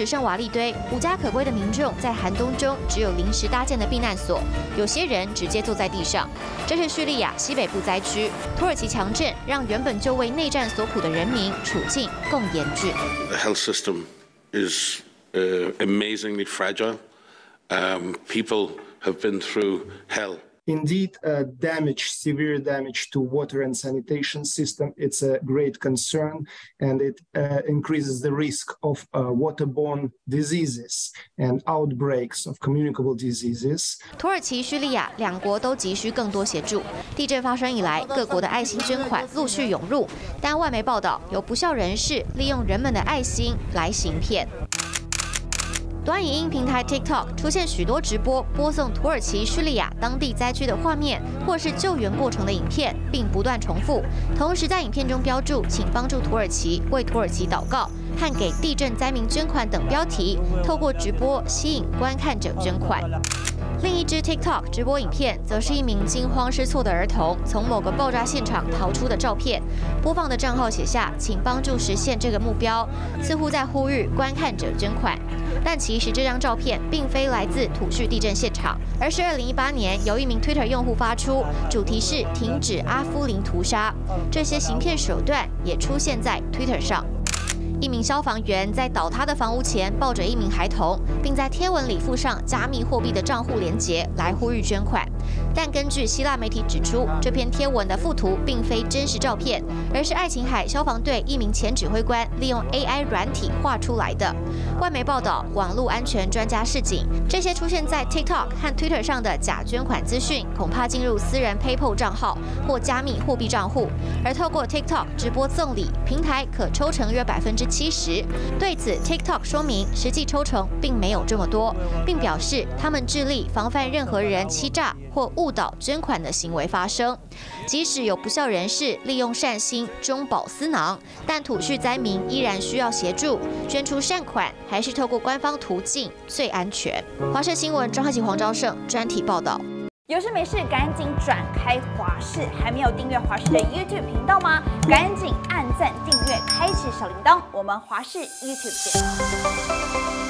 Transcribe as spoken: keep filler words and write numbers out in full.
只剩瓦砾堆，无家可归的民众在寒冬中只有临时搭建的避难所，有些人直接坐在地上。这是叙利亚西北部灾区，土耳其强震让原本就为内战所苦的人民处境更严峻。 The health system is uh, amazingly fragile. Um, people have been through hell. Indeed, uh, damage, severe damage to water and sanitation system. It's a great concern, and it uh, increases the risk of uh, waterborne diseases and outbreaks of communicable diseases. 土耳其、叙利亚两国都急需更多协助。地震发生以来，各国的爱心捐款陆续涌入，但外媒报道有不肖人士利用人们的爱心来行骗。短影音平台 TikTok 出现许多直播播送土耳其、叙利亚当地灾区的画面，或是救援过程的影片，并不断重复。同时在影片中标注“请帮助土耳其，为土耳其祷告”和“给地震灾民捐款”等标题，透过直播吸引观看者捐款。另一支 TikTok 直播影片，则是一名惊慌失措的儿童从某个爆炸现场逃出的照片。播放的账号写下“请帮助实现这个目标”，似乎在呼吁观看者捐款。但其实这张照片并非来自土叙地震现场，而是二零一八年由一名 Twitter 用户发出，主题是“停止阿夫林屠杀”。这些行骗手段也出现在 Twitter 上。一名消防员在倒塌的房屋前抱着一名孩童，并在贴文里附上加密货币的账户连结来呼吁捐款。但根据希腊媒体指出，这篇贴文的附图并非真实照片，而是爱琴海消防队一名前指挥官利用 A I 软体画出来的。外媒报道，网络安全专家示警，这些出现在 TikTok 和 Twitter 上的假捐款资讯，恐怕进入私人 PayPal 账号或加密货币账户，而透过 TikTok 直播赠礼，平台可抽成约百分之七十。对此 ，TikTok 说明实际抽成并没有这么多，并表示他们致力防范任何人欺诈或误导捐款的行为发生。即使有不肖人士利用善心中饱私囊，但土叙灾民依然需要协助，捐出善款还是透过官方途径最安全。华视新闻庄汉琪、黄昭胜专题报道。 有事没事赶紧转开华视，还没有订阅华视的 YouTube 频道吗？赶紧按赞、订阅、开启小铃铛，我们华视 YouTube 见。